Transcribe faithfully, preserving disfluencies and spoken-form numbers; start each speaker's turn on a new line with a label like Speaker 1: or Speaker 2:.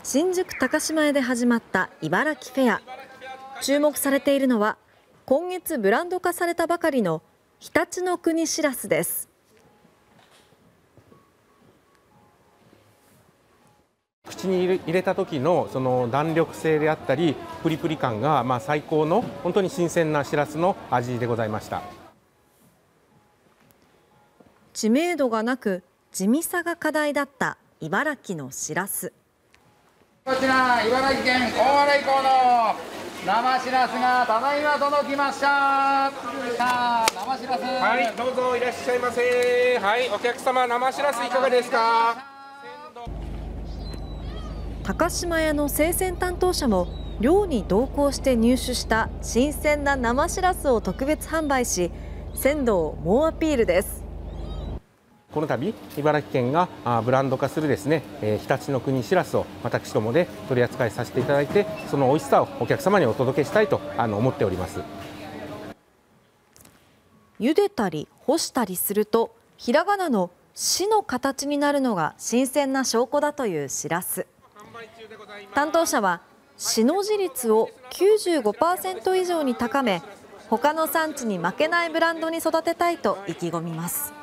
Speaker 1: 新宿高島屋で始まった茨城フェア。注目されているのは今月ブランド化されたばかりの常陸の国しらすです。
Speaker 2: 口に入れた時のその弾力性であったりプリプリ感がまあ最高の本当に新鮮なしらすの味でございました。
Speaker 1: 知名度がなく地味さが課題だった茨城のしらす。
Speaker 3: こちら茨城県大洗港の生しらすがただいま届きました。生しらす、
Speaker 2: はい、どうぞいらっしゃいませ。はい、お客様、生しらすいかがですか。
Speaker 1: 高島屋の生鮮担当者も漁に同行して入手した新鮮な生しらすを特別販売し、鮮度を猛アピールです。
Speaker 2: この度茨城県がブランド化するですね、常陸の国しらすを私どもで取り扱いさせていただいて、その美味しさをお客様にお届けしたいと思っております。
Speaker 1: 茹でたり干したりするとひらがなの「し」の形になるのが新鮮な証拠だというしらす。担当者はしの字率を きゅうじゅうごパーセント 以上に高め、他の産地に負けないブランドに育てたいと意気込みます。